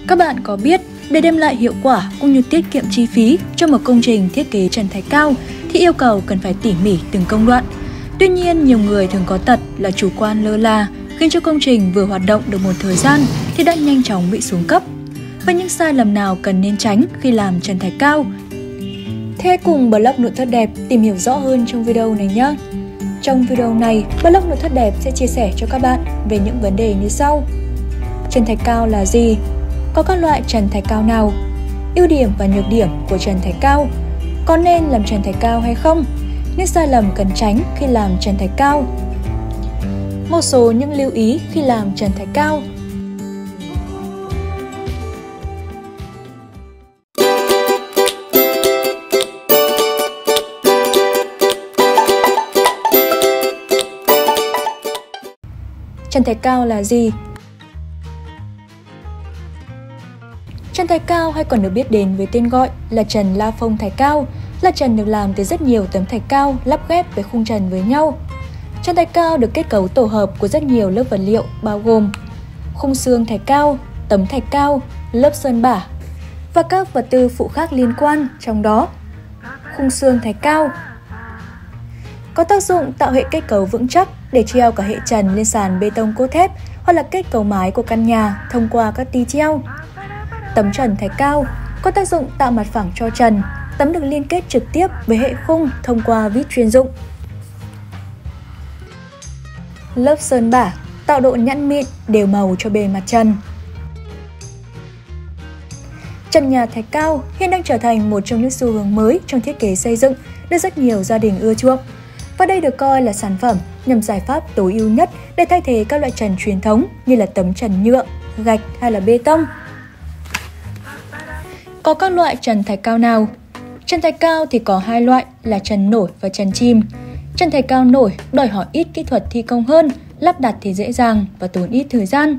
Các bạn có biết, để đem lại hiệu quả cũng như tiết kiệm chi phí cho một công trình thiết kế trần thạch cao thì yêu cầu cần phải tỉ mỉ từng công đoạn. Tuy nhiên, nhiều người thường có tật là chủ quan lơ là, khiến cho công trình vừa hoạt động được một thời gian thì đã nhanh chóng bị xuống cấp. Và những sai lầm nào cần nên tránh khi làm trần thạch cao? Thế hãy cùng blog Nội thất đẹp tìm hiểu rõ hơn trong video này nhé! Trong video này, blog Nội thất đẹp sẽ chia sẻ cho các bạn về những vấn đề như sau. Trần thạch cao là gì? Có các loại trần thạch cao nào? Ưu điểm và nhược điểm của trần thạch cao? Có nên làm trần thạch cao hay không? Những sai lầm cần tránh khi làm trần thạch cao. Một số những lưu ý khi làm trần thạch cao. Trần thạch cao là gì? Trần thạch cao hay còn được biết đến với tên gọi là trần la phông thạch cao, là trần được làm từ rất nhiều tấm thạch cao lắp ghép với khung trần với nhau. Trần thạch cao được kết cấu tổ hợp của rất nhiều lớp vật liệu bao gồm khung xương thạch cao, tấm thạch cao, lớp sơn bả và các vật tư phụ khác liên quan, trong đó khung xương thạch cao có tác dụng tạo hệ kết cấu vững chắc để treo cả hệ trần lên sàn bê tông cốt thép hoặc là kết cấu mái của căn nhà thông qua các ti treo. Tấm trần thạch cao có tác dụng tạo mặt phẳng cho trần, tấm được liên kết trực tiếp với hệ khung thông qua vít chuyên dụng. Lớp sơn bả tạo độ nhẵn mịn, đều màu cho bề mặt trần. Trần nhà thạch cao hiện đang trở thành một trong những xu hướng mới trong thiết kế xây dựng được rất nhiều gia đình ưa chuộng. Và đây được coi là sản phẩm nhằm giải pháp tối ưu nhất để thay thế các loại trần truyền thống như là tấm trần nhựa, gạch hay là bê tông. Có các loại trần thạch cao nào? Trần thạch cao thì có hai loại là trần nổi và trần chìm. Trần thạch cao nổi đòi hỏi ít kỹ thuật thi công hơn, lắp đặt thì dễ dàng và tốn ít thời gian.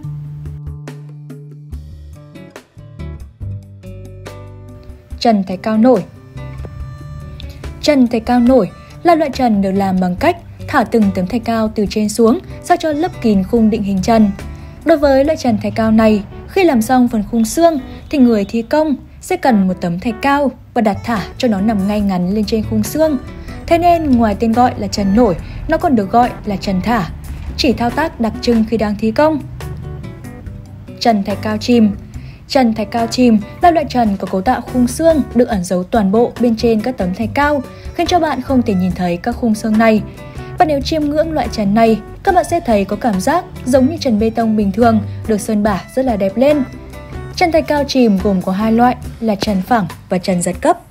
Trần thạch cao nổi. Trần thạch cao nổi là loại trần được làm bằng cách thả từng tấm thạch cao từ trên xuống sao cho lấp kín khung định hình trần. Đối với loại trần thạch cao này, khi làm xong phần khung xương thì người thi công sẽ cần một tấm thạch cao và đặt thả cho nó nằm ngay ngắn lên trên khung xương. Thế nên ngoài tên gọi là trần nổi, nó còn được gọi là trần thả, chỉ thao tác đặc trưng khi đang thi công. Trần thạch cao chìm. Trần thạch cao chìm là loại trần có cấu tạo khung xương được ẩn giấu toàn bộ bên trên các tấm thạch cao, khiến cho bạn không thể nhìn thấy các khung xương này. Và nếu chiêm ngưỡng loại trần này, các bạn sẽ thấy có cảm giác giống như trần bê tông bình thường, được sơn bả rất là đẹp lên. Trần thạch cao chìm gồm có hai loại là trần phẳng và trần giật cấp.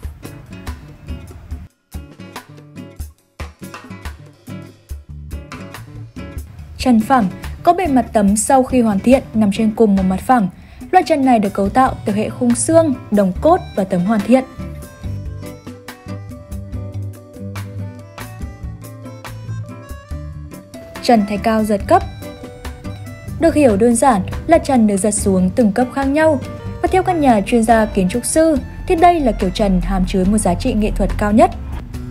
Trần phẳng có bề mặt tấm sau khi hoàn thiện nằm trên cùng một mặt phẳng. Loại trần này được cấu tạo từ hệ khung xương, đồng cốt và tấm hoàn thiện. Trần thạch cao giật cấp được hiểu đơn giản là trần được giật xuống từng cấp khác nhau, và theo các nhà chuyên gia kiến trúc sư thì đây là kiểu trần hàm chứa một giá trị nghệ thuật cao nhất.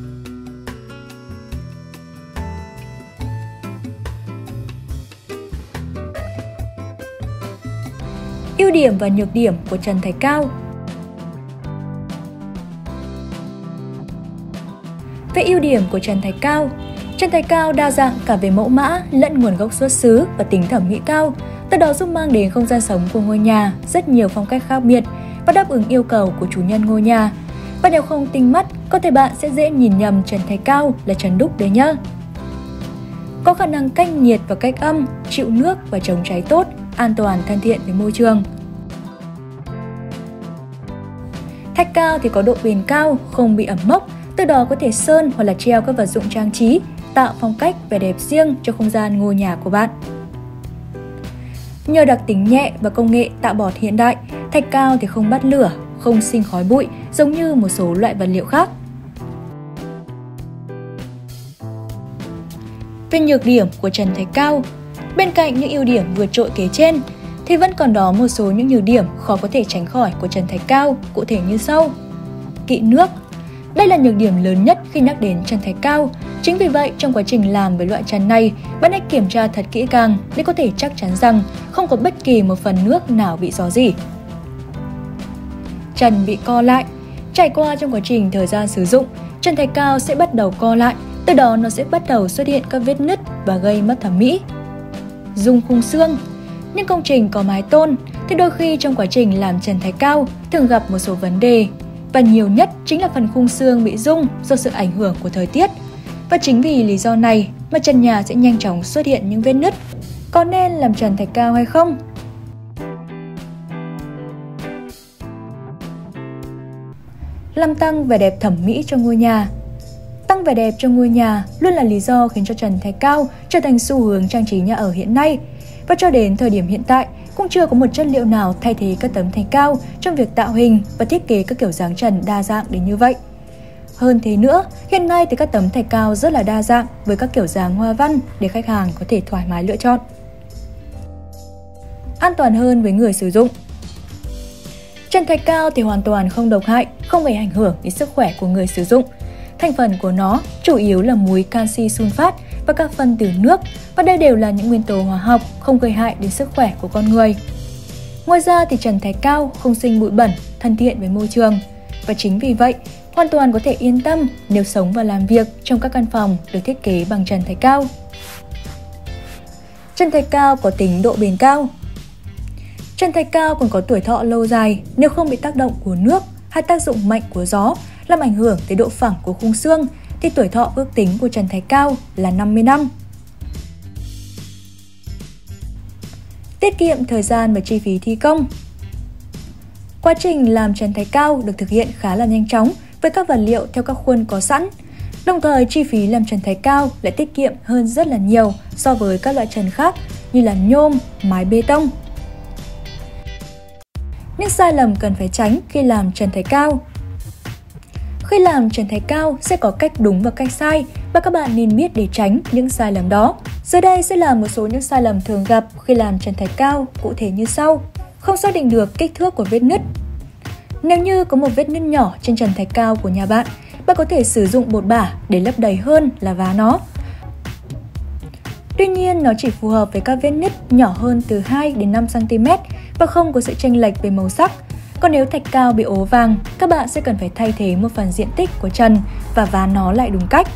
Ưu điểm và nhược điểm của trần thạch cao. Về ưu điểm của trần thạch cao, trần thạch cao đa dạng cả về mẫu mã lẫn nguồn gốc xuất xứ và tính thẩm mỹ cao, từ đó giúp mang đến không gian sống của ngôi nhà rất nhiều phong cách khác biệt và đáp ứng yêu cầu của chủ nhân ngôi nhà. Và nếu không tinh mắt, có thể bạn sẽ dễ nhìn nhầm trần thạch cao là trần đúc đấy nhá. Có khả năng cách nhiệt và cách âm, chịu nước và chống cháy tốt, an toàn, thân thiện với môi trường. Thạch cao thì có độ bền cao, không bị ẩm mốc, từ đó có thể sơn hoặc là treo các vật dụng trang trí, tạo phong cách vẻ đẹp riêng cho không gian ngôi nhà của bạn. Nhờ đặc tính nhẹ và công nghệ tạo bọt hiện đại, thạch cao thì không bắt lửa, không sinh khói bụi giống như một số loại vật liệu khác. Về nhược điểm của trần thạch cao, bên cạnh những ưu điểm vượt trội kể trên thì vẫn còn đó một số những nhược điểm khó có thể tránh khỏi của trần thạch cao, cụ thể như sau. Kỵ nước. Đây là nhược điểm lớn nhất khi nhắc đến trần thạch cao. Chính vì vậy, trong quá trình làm với loại trần này, bạn hãy kiểm tra thật kỹ càng để có thể chắc chắn rằng không có bất kỳ một phần nước nào bị rò rỉ. trần bị co lại. Trải qua trong quá trình thời gian sử dụng, trần thạch cao sẽ bắt đầu co lại, từ đó nó sẽ bắt đầu xuất hiện các vết nứt và gây mất thẩm mỹ. Rung khung xương. Những công trình có mái tôn thì đôi khi trong quá trình làm trần thạch cao thường gặp một số vấn đề, và nhiều nhất chính là phần khung xương bị rung do sự ảnh hưởng của thời tiết. Và chính vì lý do này mà trần nhà sẽ nhanh chóng xuất hiện những vết nứt. Có nên làm trần thạch cao hay không? Làm tăng vẻ đẹp thẩm mỹ cho ngôi nhà. Tăng vẻ đẹp cho ngôi nhà luôn là lý do khiến cho trần thạch cao trở thành xu hướng trang trí nhà ở hiện nay. Và cho đến thời điểm hiện tại, cũng chưa có một chất liệu nào thay thế các tấm thạch cao trong việc tạo hình và thiết kế các kiểu dáng trần đa dạng đến như vậy. Hơn thế nữa, hiện nay thì các tấm thạch cao rất là đa dạng với các kiểu dáng hoa văn để khách hàng có thể thoải mái lựa chọn. An toàn hơn với người sử dụng. Trần thạch cao thì hoàn toàn không độc hại, không gây ảnh hưởng đến sức khỏe của người sử dụng. Thành phần của nó chủ yếu là muối canxi sunfat và các phân từ nước, và đây đều là những nguyên tố hóa học không gây hại đến sức khỏe của con người. Ngoài ra thì trần thạch cao không sinh bụi bẩn, thân thiện với môi trường. Và chính vì vậy, hoàn toàn có thể yên tâm nếu sống và làm việc trong các căn phòng được thiết kế bằng trần thạch cao. Trần thạch cao có tính độ bền cao. Trần thạch cao còn có tuổi thọ lâu dài nếu không bị tác động của nước hay tác dụng mạnh của gió làm ảnh hưởng tới độ phẳng của khung xương, thì tuổi thọ ước tính của trần thạch cao là 50 năm. Tiết kiệm thời gian và chi phí thi công. Quá trình làm trần thạch cao được thực hiện khá là nhanh chóng với các vật liệu theo các khuôn có sẵn. Đồng thời chi phí làm trần thạch cao lại tiết kiệm hơn rất là nhiều so với các loại trần khác như là nhôm, mái bê tông. Những sai lầm cần phải tránh khi làm trần thạch cao. Khi làm trần thạch cao sẽ có cách đúng và cách sai, và các bạn nên biết để tránh những sai lầm đó. Dưới đây sẽ là một số những sai lầm thường gặp khi làm trần thạch cao, cụ thể như sau. Không xác định được kích thước của vết nứt. Nếu như có một vết nứt nhỏ trên trần thạch cao của nhà bạn, bạn có thể sử dụng bột bả để lấp đầy hơn là vá nó. Tuy nhiên, nó chỉ phù hợp với các vết nứt nhỏ hơn từ 2 đến 5 cm và không có sự chênh lệch về màu sắc. Còn nếu thạch cao bị ố vàng, các bạn sẽ cần phải thay thế một phần diện tích của trần và vá nó lại đúng cách.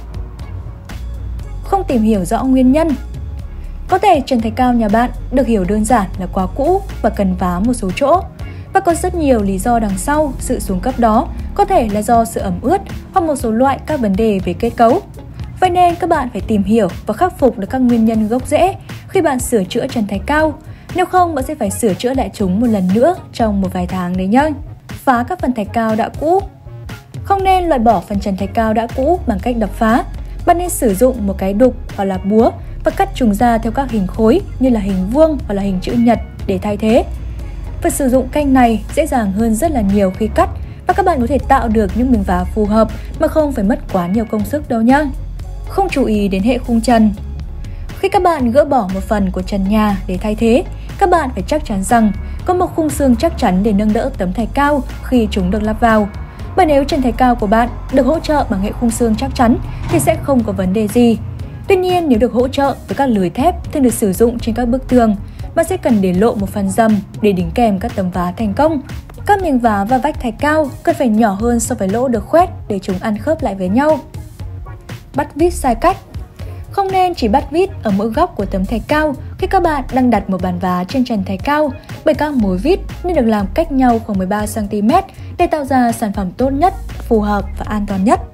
Không tìm hiểu rõ nguyên nhân. Có thể trần thạch cao nhà bạn được hiểu đơn giản là quá cũ và cần vá một số chỗ. Và có rất nhiều lý do đằng sau sự xuống cấp đó, có thể là do sự ẩm ướt hoặc một số loại các vấn đề về kết cấu. Vậy nên các bạn phải tìm hiểu và khắc phục được các nguyên nhân gốc rễ khi bạn sửa chữa trần thạch cao. Nếu không, bạn sẽ phải sửa chữa lại chúng một lần nữa trong một vài tháng đấy nhá. Phá các phần thạch cao đã cũ. Không nên loại bỏ phần trần thạch cao đã cũ bằng cách đập phá. Bạn nên sử dụng một cái đục hoặc là búa và cắt chúng ra theo các hình khối như là hình vuông hoặc là hình chữ nhật để thay thế. Và sử dụng cách này dễ dàng hơn rất là nhiều khi cắt, và các bạn có thể tạo được những miếng vá phù hợp mà không phải mất quá nhiều công sức đâu nhá. Không chú ý đến hệ khung trần. Khi các bạn gỡ bỏ một phần của trần nhà để thay thế, các bạn phải chắc chắn rằng có một khung xương chắc chắn để nâng đỡ tấm thạch cao khi chúng được lắp vào. Bởi nếu trần thạch cao của bạn được hỗ trợ bằng hệ khung xương chắc chắn thì sẽ không có vấn đề gì. Tuy nhiên, nếu được hỗ trợ với các lưới thép thường được sử dụng trên các bức tường, bạn sẽ cần để lộ một phần rầm để đính kèm các tấm vá thành công. Các miếng vá và vách thạch cao cần phải nhỏ hơn so với lỗ được khoét để chúng ăn khớp lại với nhau. Bắt vít sai cách. Không nên chỉ bắt vít ở mỗi góc của tấm thạch cao khi các bạn đang đặt một bàn vá trên trần thạch cao, bởi các mối vít nên được làm cách nhau khoảng 13 cm để tạo ra sản phẩm tốt nhất, phù hợp và an toàn nhất.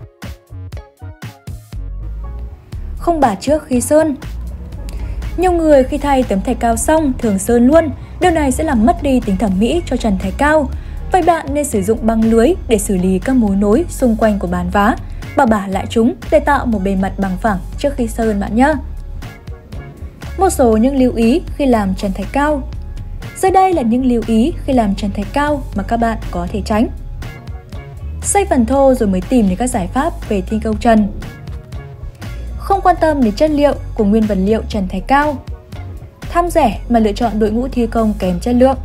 Không bả trước khi sơn. Nhiều người khi thay tấm thạch cao xong thường sơn luôn, điều này sẽ làm mất đi tính thẩm mỹ cho trần thạch cao. Vậy bạn nên sử dụng băng lưới để xử lý các mối nối xung quanh của bàn vá, bảo bả lại chúng để tạo một bề mặt bằng phẳng trước khi sơn bạn nhé. Một số những lưu ý khi làm trần thạch cao. Dưới đây là những lưu ý khi làm trần thạch cao mà các bạn có thể tránh. Xây phần thô rồi mới tìm đến các giải pháp về thi công trần. Không quan tâm đến chất liệu của nguyên vật liệu trần thạch cao. Tham rẻ mà lựa chọn đội ngũ thi công kém chất lượng.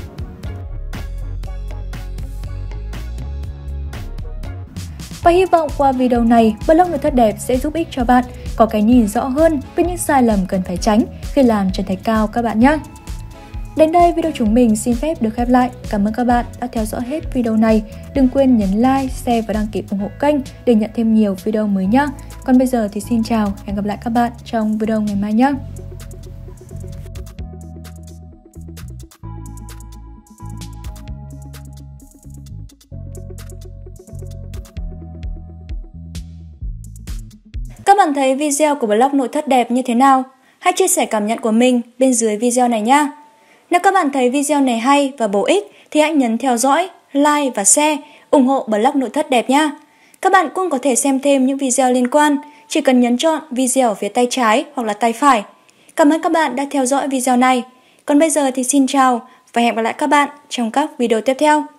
Và hy vọng qua video này, blog nội thất đẹp sẽ giúp ích cho bạn có cái nhìn rõ hơn về những sai lầm cần phải tránh khi làm trần thạch cao các bạn nhé. Đến đây video chúng mình xin phép được khép lại. Cảm ơn các bạn đã theo dõi hết video này. Đừng quên nhấn like, share và đăng ký ủng hộ kênh để nhận thêm nhiều video mới nhé. Còn bây giờ thì xin chào, hẹn gặp lại các bạn trong video ngày mai nhé. Các bạn thấy video của blog nội thất đẹp như thế nào? Hãy chia sẻ cảm nhận của mình bên dưới video này nhé. Nếu các bạn thấy video này hay và bổ ích thì hãy nhấn theo dõi, like và share, ủng hộ blog nội thất đẹp nhé. Các bạn cũng có thể xem thêm những video liên quan, chỉ cần nhấn chọn video ở phía tay trái hoặc là tay phải. Cảm ơn các bạn đã theo dõi video này. Còn bây giờ thì xin chào và hẹn gặp lại các bạn trong các video tiếp theo.